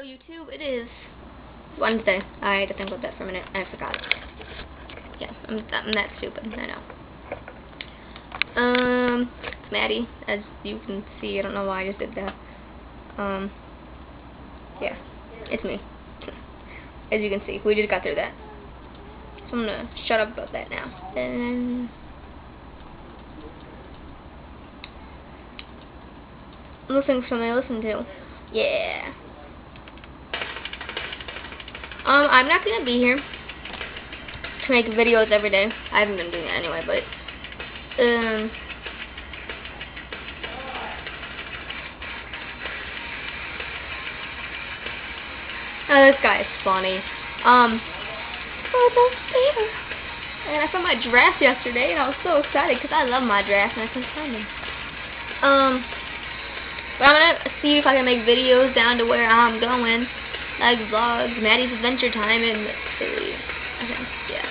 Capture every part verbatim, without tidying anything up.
Hello YouTube, it is Wednesday. I had to think about that for a minute. I forgot it. Yeah, I'm, I'm that stupid. I know. Um, it's Maddie, as you can see. I don't know why I just did that. Um, yeah, it's me. As you can see, we just got through that. So I'm gonna shut up about that now. And listening to something I listen to. Yeah. Um, I'm not gonna be here to make videos every day. I haven't been doing it anyway, but um, oh, this guy is funny. Um, and I found my draft yesterday, and I was so excited because I love my draft, and I couldn't find them. Um, but I'm gonna see if I can make videos down to where I'm going. Like vlogs, Maddie's Adventure Time, and Philly. I think, yeah.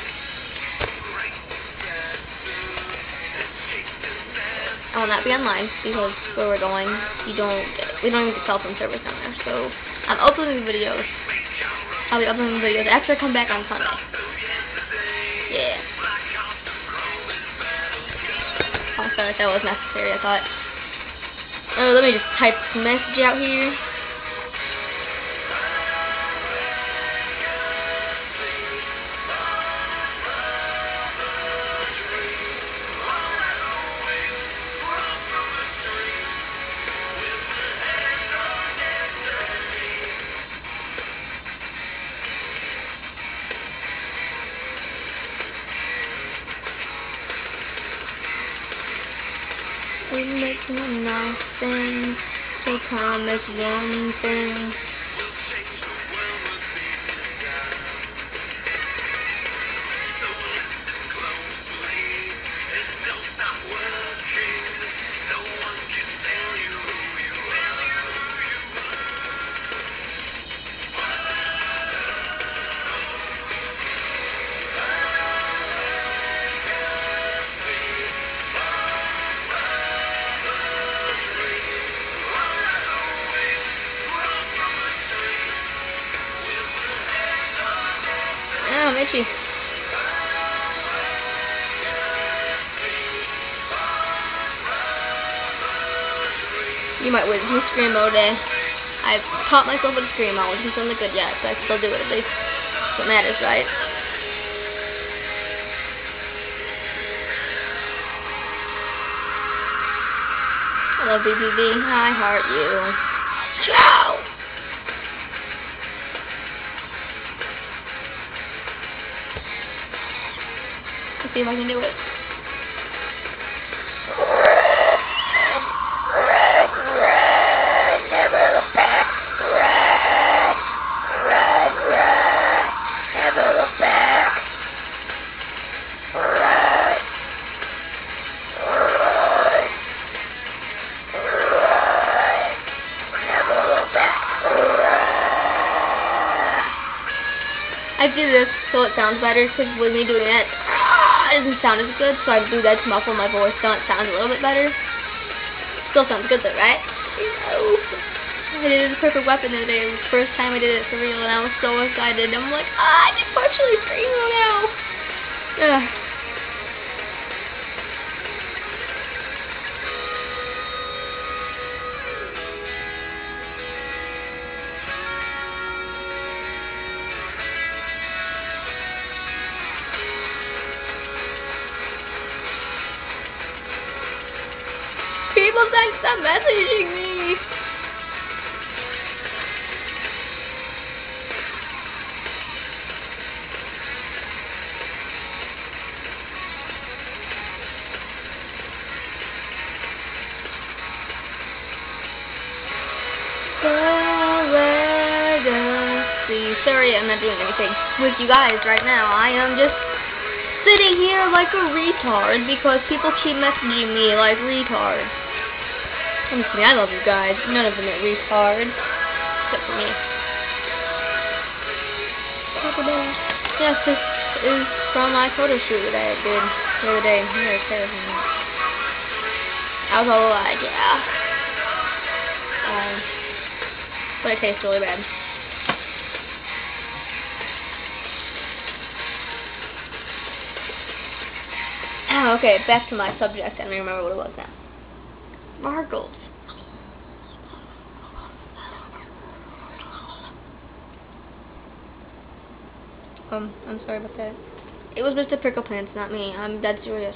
I will not be online because where we're going, you don't get it. We don't even get cell phone service down there. So I'm uploading videos. I'll be uploading videos after I come back on Sunday. Yeah. Oh, I felt like that was necessary. I thought. Oh, let me just type some message out here. We make nothing, so promise one thing. Oh, Mitchie. You might win some SCREAMO today. I've caught myself with SCREAMO, which isn't good yet, but I can still do it at least. That's what matters, right? I love B B B. I heart you. Ciao! Let's see if I can do it. Never look back. Never look back. Never look back. I do this so it sounds better, because with me doing it, it doesn't sound as good, so I do that to muffle my voice so it sounds a little bit better. Still sounds good though, right? No. I did the perfect weapon the other day. It was the first time I did it for real, and I was so excited. I'm like, ah, I can partially SCREAMO now. Ugh. People thanks stop messaging me. Sorry, I'm not doing anything with you guys right now. I am just sitting here like a retard because people keep messaging me like retards. I'm kidding, I love you guys. None of them are retards. Except for me. Yes, this is from my photo shoot that I did the other day. I was all like, yeah. Um, but it tastes really bad. Oh, okay, back to my subject. I don't remember what it was now. Margles. Um, I'm sorry about that. It was Mister Prickle Pants, not me. I'm dead serious.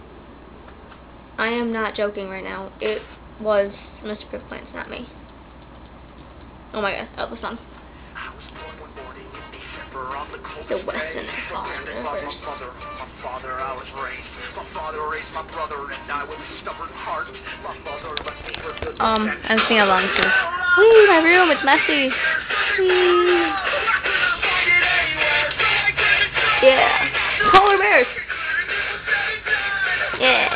I am not joking right now. It was Mister Prickle Pants, not me. Oh my god, oh, the song. The Westener reverse. Um, I'm singing along too. Whee, my room, it's messy. Whee. Yeah. Polar bears. Yeah.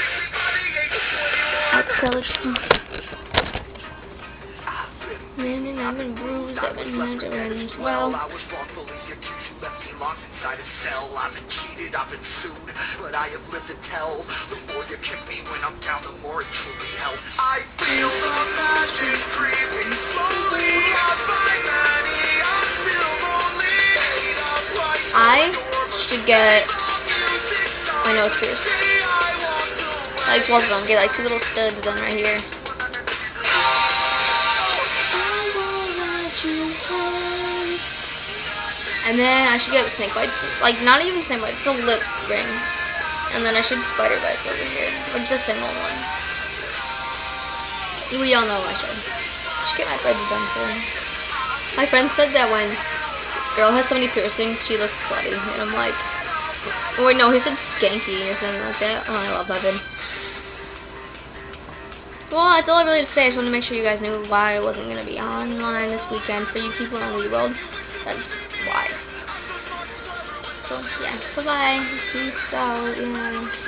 Outside. Man, and I've been bruised, I've been injured as well. I was wrongfully accused, you left me locked inside a cell. I've been cheated, I've been sued, but I have lived to tell. The more you kick me when I'm down, the more it truly helps. I feel the magic creeping slowly. I find Madddy, I feel lonely. I should get my nose pierced. Like both of them, get like two little studs done right here. And then I should get snake bites, like not even snake bites, the lip ring. And then I should spider bites over here, or just a single one. We all know I should. I should get my friends done too. My friend said that when a girl has so many piercings, she looks slutty. And I'm like, or no, he said skanky or something like that. Oh, I love Evan. Well, that's all I really had to say. I just wanted to make sure you guys knew why I wasn't going to be online this weekend for you people on Wii World. That's why. So, yeah. Bye-bye. Peace out. Yeah.